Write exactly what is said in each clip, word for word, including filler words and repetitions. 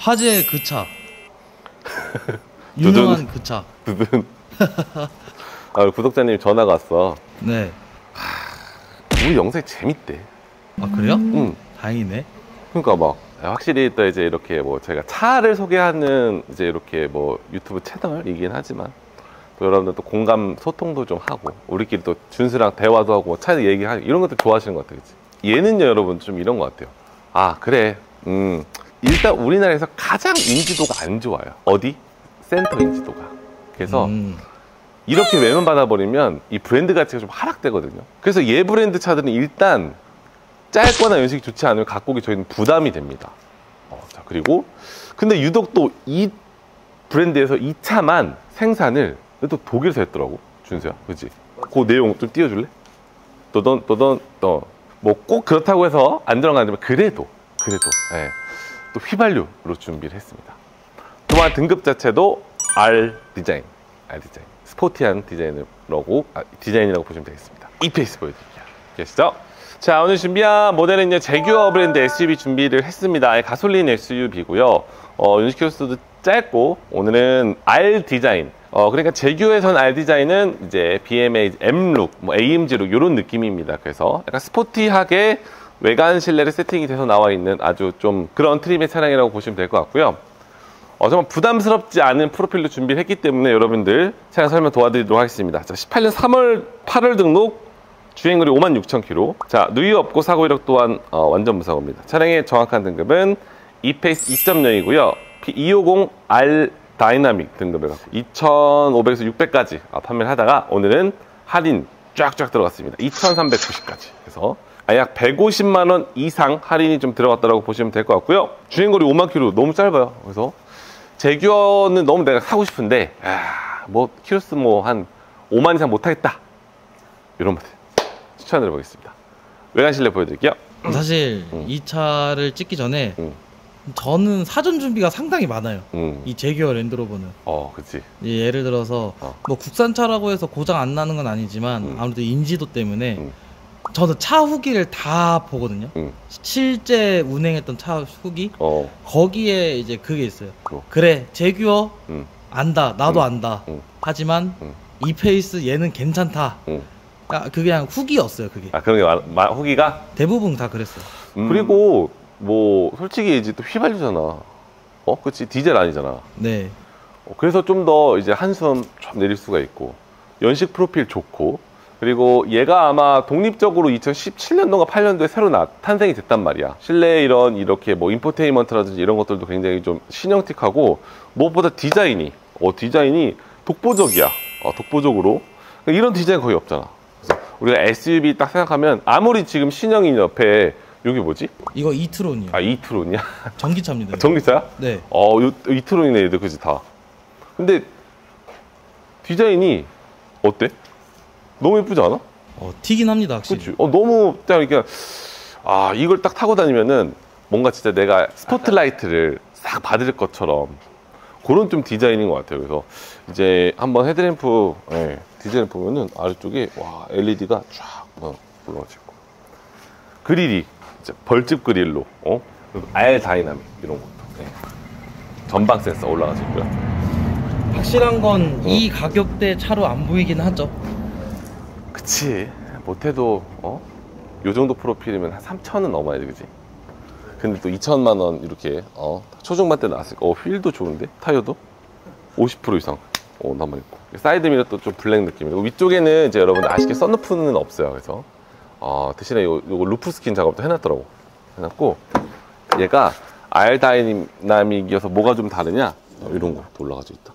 화제의 그 차. 유명한 그 차. 두둔. 아, 구독자님 전화가 왔어. 네. 우리 영상이 재밌대. 아, 그래요? 응. 다행이네. 그러니까 막 확실히 또 이제 이렇게 뭐 제가 차를 소개하는 이제 이렇게 뭐 유튜브 채널이긴 하지만 또 여러분들 또 공감 소통도 좀 하고 우리끼리 또 준수랑 대화도 하고 차 얘기하고 이런 것들 좋아하시는 것 같아요. 그치? 얘는요 여러분 좀 이런 것 같아요. 아 그래 음 일단 우리나라에서 가장 인지도가 안 좋아요. 어디? 센터 인지도가. 그래서 음. 이렇게 외면 받아버리면 이 브랜드 가치가 좀 하락되거든요. 그래서 얘 브랜드 차들은 일단 짧거나 연식이 좋지 않으면 갖고 오기 저희는 부담이 됩니다. 어, 자 그리고 근데 유독 또 이 브랜드에서 이 차만 생산을 또 독일에서 했더라고. 준수야, 그렇지? 그 내용 좀 띄워줄래? 또던 또던 또 뭐 꼭 그렇다고 해서 안 들어가지만 그래도 그래도 예, 또 휘발유로 준비를 했습니다. 또한 등급 자체도 R 디자인, R 디자인, 스포티한 디자인이라고 아, 디자인이라고 보시면 되겠습니다. 이페이스 보여드릴게요. 계시죠? 자, 오늘 준비한 모델은 제규어 브랜드 에스유브이 준비를 했습니다. 가솔린 에스유브이고요. 어, 유닛 키로수도 짧고 오늘은 R 디자인. 어, 그러니까 제규어에선 R 디자인은 이제 비엠에이 M룩, 뭐 에이엠지 룩 이런 느낌입니다. 그래서 약간 스포티하게 외관 실내를 세팅이 돼서 나와 있는 아주 좀 그런 트림의 차량이라고 보시면 될 것 같고요. 어, 정말 부담스럽지 않은 프로필로 준비를 했기 때문에 여러분들 차량 설명 도와드리도록 하겠습니다. 자, 십팔 년 삼월 팔월 등록, 주행거리 오만 육천 킬로미터. 자, 누이 없고 사고 이력 또한 어, 완전 무사고입니다. 차량의 정확한 등급은 이페이스 이 점 영이고요. 이오공 알 다이나믹 등급을 갖고 이천오백에서 육백까지 어, 판매를 하다가 오늘은 할인 쫙쫙 들어갔습니다. 이천삼백구십까지. 그래서 약 백오십만 원 이상 할인이 좀 들어갔다고 보시면 될 것 같고요. 주행거리 오만 킬로미터 너무 짧아요. 그래서 제규어는 너무 내가 사고 싶은데 아, 뭐 키로수 뭐 한 오만 이상 못하겠다 이런 모델 추천해 보겠습니다. 외관 실내 보여드릴게요. 사실 음. 이 차를 찍기 전에 음. 저는 사전 준비가 상당히 많아요. 음. 이 제규어 랜드로버는. 어, 그치. 예를 들어서 어. 뭐 국산차라고 해서 고장 안 나는 건 아니지만 음. 아무래도 인지도 때문에 음. 저는 차 후기를 다 보거든요. 음. 실제 운행했던 차 후기 어. 거기에 이제 그게 있어요. 뭐. 그래 제규어 음. 안다 나도 음. 안다. 음. 하지만 음. 이 페이스 얘는 괜찮다. 음. 아, 그게 그냥 후기였어요. 그게 아, 그런 게 많, 마, 후기가? 대부분 다 그랬어요. 음. 그리고 뭐 솔직히 이제 또 휘발유잖아. 어? 그치? 디젤 아니잖아. 네. 어, 그래서 좀 더 이제 한숨 좀 내릴 수가 있고 연식 프로필 좋고 그리고 얘가 아마 독립적으로 이천십칠 년도인가 팔 년도에 새로 나, 탄생이 됐단 말이야. 실내 이런 이렇게 뭐 인포테인먼트라든지 이런 것들도 굉장히 좀 신형틱하고 무엇보다 디자인이 어 디자인이 독보적이야. 어, 독보적으로 이런 디자인 거의 없잖아. 그래서 우리가 에스유브이 딱 생각하면 아무리 지금 신형인 옆에 여기 뭐지? 이거 이트론이요. 아 이트론이야? 전기차입니다. 전기차야? 네. 어 요, 이트론이네 얘들 그지 다. 근데 디자인이 어때? 너무 예쁘지 않아? 어, 튀긴 합니다, 확실히. 그치? 어, 너무, 딱, 이렇게, 아, 이걸 딱 타고 다니면은 뭔가 진짜 내가 스포트라이트를 싹 받을 것처럼 그런 좀 디자인인 것 같아요. 그래서 이제 한번 헤드램프, 예, 디자인을 보면은 아래쪽에, 와, 엘이디가 쫙 올라가지고 있고. 그릴이, 이제 벌집 그릴로, 어? 그리고 알 다이나믹, 이런 것도. 예. 전방 센서 올라가지고 있고요. 확실한 건 이 가격대 차로 안 보이긴 하죠. 그치. 못해도 어? 요 정도 프로필이면 한 삼천은 넘어야지, 그치? 근데 또 이천만 원 이렇게 어? 초중반 때 나왔으니까 어, 휠도 좋은데? 타이어도? 오십 퍼센트 이상 어, 남아있고 사이드미러 또 좀 블랙 느낌이고 위쪽에는 이제 여러분들 아쉽게 썬루프는 없어요. 그래서 어, 대신에 요, 요거 루프 스킨 작업도 해놨더라고. 해놨고 얘가 R 다이나믹이어서 뭐가 좀 다르냐? 어, 이런 거 올라가져 있다.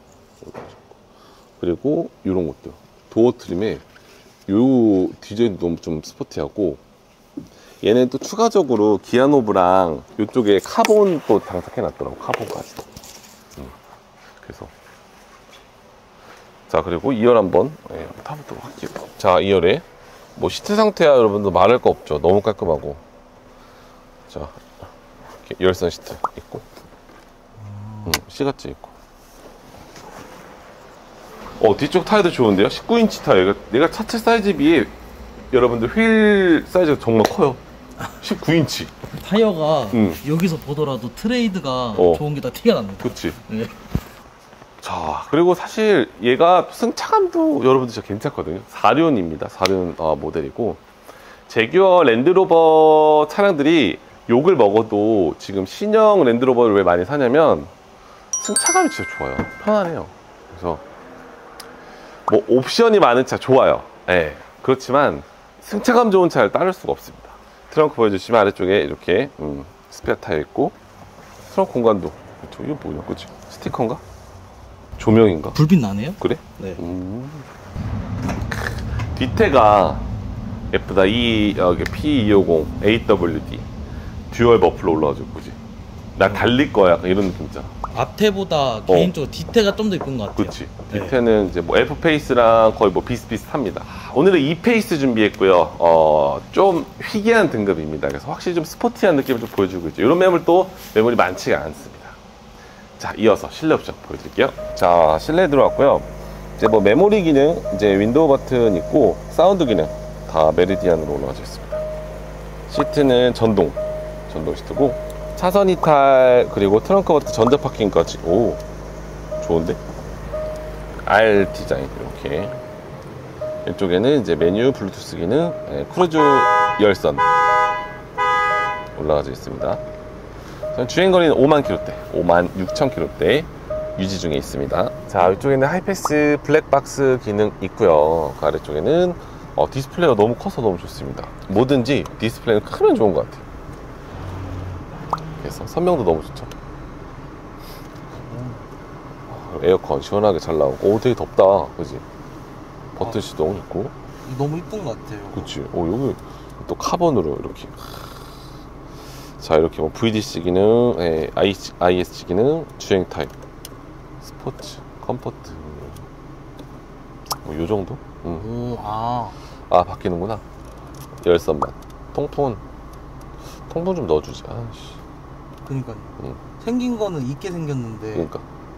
그리고 이런 것도 도어 트림에 요 디자인도 너무 좀 스포티하고 얘는 또 추가적으로 기아노브랑 이쪽에 카본 또 장착해 놨더라고. 카본까지. 음. 그래서 자 그리고 이열 한번 예, 타보도록 할게요. 자 이열에 뭐 시트 상태야 여러분들 말할 거 없죠. 너무 깔끔하고 자 이렇게 열선 시트 있고 음, 시가지 있고 어 뒤쪽 타이어도 좋은데요? 십구 인치 타이어. 내가 차체 사이즈 비해 여러분들 휠 사이즈가 정말 커요. 십구 인치. 타이어가 음. 여기서 보더라도 트레이드가 어. 좋은 게 다 티가 납니다. 그치. 네. 자, 그리고 사실 얘가 승차감도 여러분들 진짜 괜찮거든요. 사륜입니다. 사륜 어, 모델이고, 제규어 랜드로버 차량들이 욕을 먹어도 지금 신형 랜드로버를 왜 많이 사냐면 승차감이 진짜 좋아요. 편안해요. 그래서 뭐 옵션이 많은 차 좋아요. 예. 그렇지만 승차감 좋은 차를 따를 수가 없습니다. 트렁크 보여주시면 아래쪽에 이렇게 음, 스페어 타이어 있고, 트렁크 공간도 저 이거 뭐냐, 그치? 스티커인가? 조명인가? 불빛 나네요? 그래? 네. 음. 뒤태가 예쁘다. 이 여기 피 이오공 에이 더블유 디 듀얼 머플러 올라가지고, 그지? 나 달릴 거야, 약간 이런 느낌 있잖아. 앞태보다 개인적으로 뒤태가 좀 더 이쁜 것 같아요. 그치. 네. 뒤태는 이제 뭐 F 페이스랑 거의 뭐 비슷비슷합니다. 오늘은 E 페이스 준비했고요. 어, 좀 희귀한 등급입니다. 그래서 확실히 좀 스포티한 느낌을 좀 보여주고 있죠. 이런 매물도 매물이 많지가 않습니다. 자, 이어서 실내 옵션 보여드릴게요. 자, 실내에 들어왔고요. 이제 뭐 메모리 기능, 이제 윈도우 버튼 있고, 사운드 기능 다 메리디안으로 올라가져 있습니다. 시트는 전동, 전동 시트고, 차선 이탈, 그리고 트렁크 버튼 전자 파킹까지. 오, 좋은데? R 디자인 이렇게. 이쪽에는 이제 메뉴, 블루투스 기능, 예, 크루즈 열선 올라가져 있습니다. 주행거리는 오만 킬로대, 오만 육천 킬로대 유지 중에 있습니다. 자, 이쪽에는 하이패스 블랙박스 기능 있고요. 그 아래쪽에는 어, 디스플레이가 너무 커서 너무 좋습니다. 뭐든지 디스플레이는 크면 좋은 것 같아요. 그래서 선명도 너무 좋죠. 에어컨 시원하게 잘 나오고, 오, 되게 덥다, 그지? 버튼 시동 있고. 너무 이쁜 것 같아요. 그치. 오, 여기 또 카본으로 이렇게. 자, 이렇게 뭐 브이디씨 기능, 예, 아이에스씨 기능, 주행 타입, 스포츠, 컴포트, 뭐 요 정도? 음. 오, 아. 아, 바뀌는구나. 열선만. 통풍은 통풍 좀 넣어주지. 아씨. 그러니까요. 응. 생긴 거는 있게 생겼는데. 그러니까.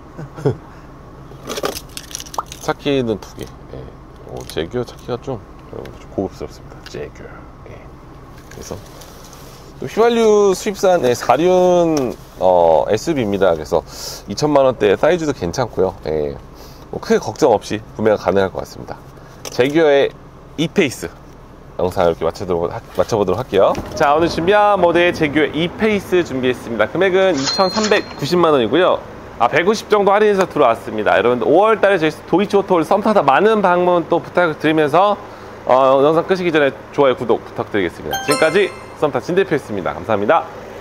차키는 두 개. 예. 오, 제규어 차키가 좀, 좀 고급스럽습니다. 제규어. 예. 그래서 휘발유 수입산 네, 사륜 어, 에스유브이입니다. 그래서 이천만 원대 사이즈도 괜찮고요. 예. 뭐 크게 걱정 없이 구매가 가능할 것 같습니다. 제규어의 E 페이스 영상 이렇게 맞춰보도록, 하, 맞춰보도록 할게요. 자, 오늘 준비한 모델 제규어 E 페이스 준비했습니다. 금액은 이천삼백구십만 원이고요. 아, 백오십 정도 할인해서 들어왔습니다. 여러분들 오월 달에 저희 도이치오토를 썸 타다 많은 방문 또 부탁드리면서 어, 영상 끄시기 전에 좋아요, 구독 부탁드리겠습니다. 지금까지 썸타 진 대표였습니다. 감사합니다.